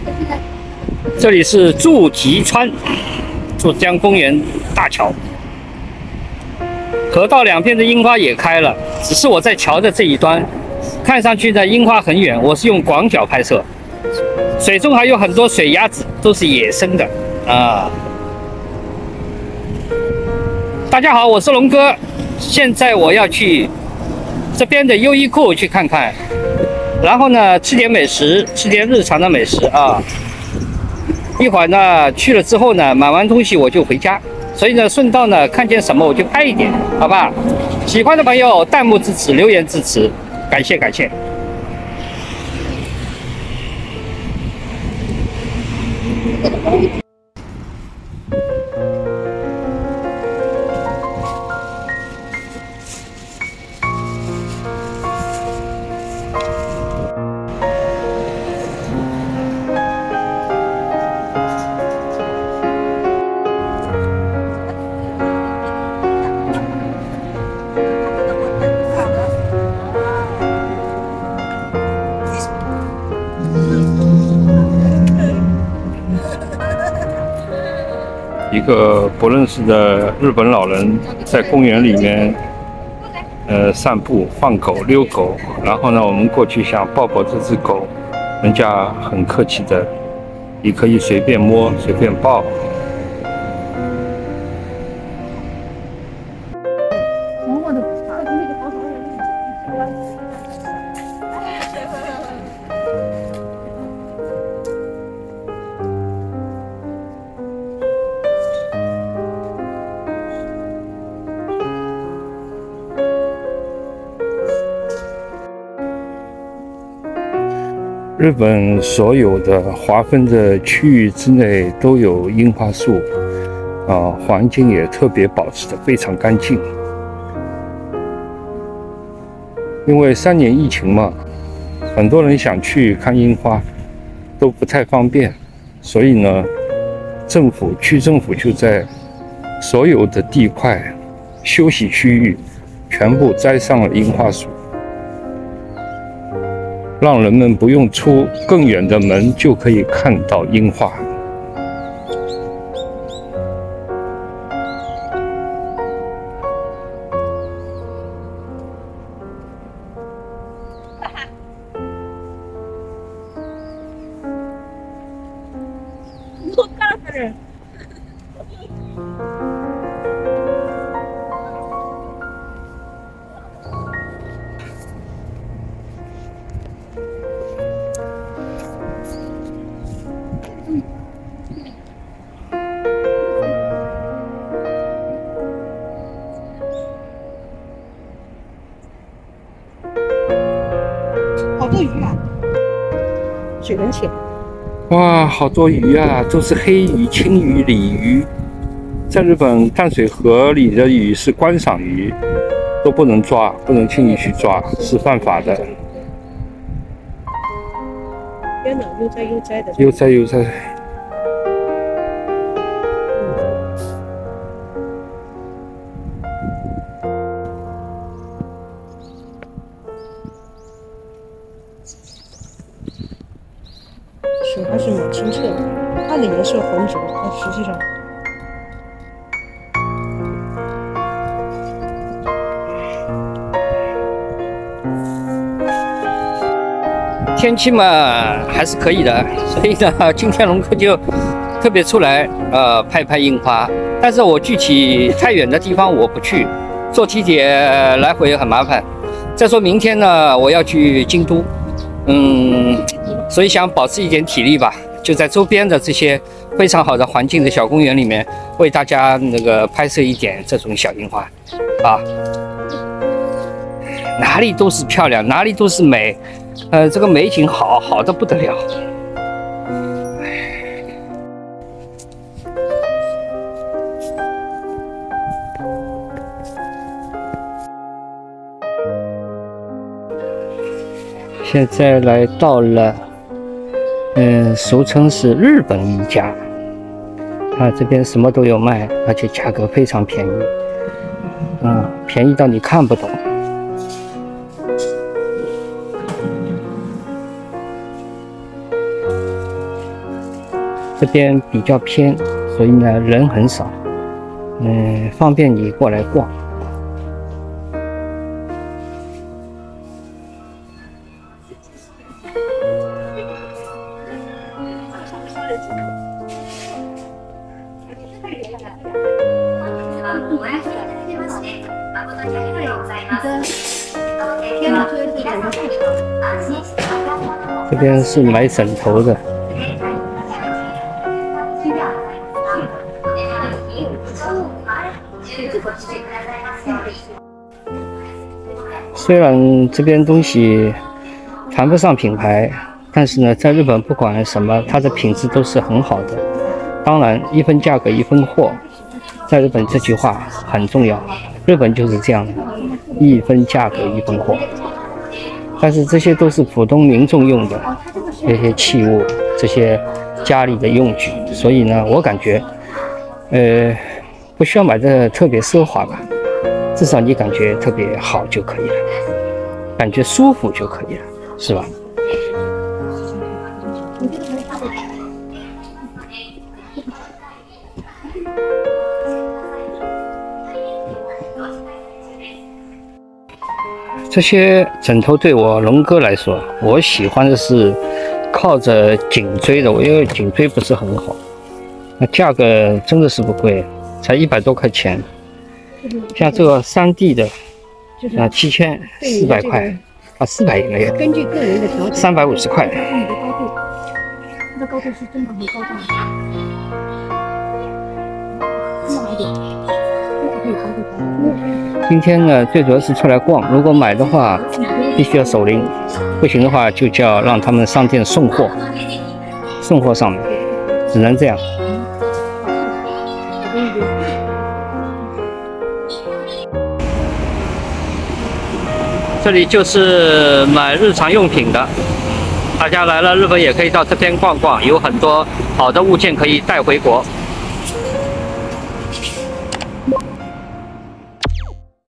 这里是筑堤川珠江公园大桥，河道两边的樱花也开了，只是我在桥的这一端，看上去呢樱花很远，我是用广角拍摄，水中还有很多水鸭子，都是野生的啊。大家好，我是龙哥，现在我要去这边的优衣库去看看，然后呢吃点美食，吃点日常的美食啊。一会儿呢去了之后呢，买完东西我就回家，所以呢顺道呢看见什么我就拍一点，好吧？喜欢的朋友弹幕支持，留言支持，感谢感谢。一个不认识的日本老人在公园里面，散步、放狗、遛狗。然后呢，我们过去想抱抱这只狗，人家很客气的，你可以随便摸、随便抱。日本所有的划分的区域之内都有樱花树，环境也特别保持得非常干净。因为3年疫情嘛，很多人想去看樱花都不太方便，所以呢，区政府就在所有的地块、休息区域全部栽上了樱花树。让人们不用出更远的门就可以看到樱花。 好多鱼啊，水很浅。 哇，好多鱼啊，都是黑鱼、青鱼、鲤鱼。在日本，淡水河里的鱼是观赏鱼，都不能抓，不能轻易去抓，是犯法的。 天哪，悠哉悠哉的。 悠哉悠哉。 水还是蛮清澈的，看的颜色浑浊，但实际上。 天气嘛还是可以的，所以呢，今天龙哥就特别出来拍拍樱花。但是我具体太远的地方我不去，坐地铁来回很麻烦。再说明天呢，我要去京都，所以想保持一点体力吧，就在周边的这些非常好的环境的小公园里面，为大家那个拍摄一点这种小樱花啊。哪里都是漂亮，哪里都是美。这个美景好得不得了。现在来到了，俗称是日本宜家，这边什么都有卖，而且价格非常便宜，便宜到你看不懂。 这边比较偏，所以呢人很少，方便你过来逛。这边是买枕头的。虽然这边东西谈不上品牌，但是呢，在日本不管什么，它的品质都是很好的。当然，一分价格一分货，在日本这句话很重要。日本就是这样的，一分价格一分货。但是这些都是普通民众用的这些器物，这些家里的用具，所以呢，我感觉，不需要买的特别奢华吧，至少你感觉特别好就可以了，感觉舒服就可以了，是吧？这些枕头对我龙哥来说，我喜欢的是靠着颈椎的，因为颈椎不是很好，那价格真的是不贵，才100多块钱。像这个3D 的7400块啊，400也没有， 根据个人的调整 350块。 你的高度，它的高度是正常和高档的，这么来点，可以高度调整。 今天呢，最主要是出来逛，如果买的话，必须要手拎，不行的话就叫让他们上店送货，送货上门，只能这样。这里就是买日常用品的，大家来了日本也可以到这边逛逛，有很多好的物件可以带回国。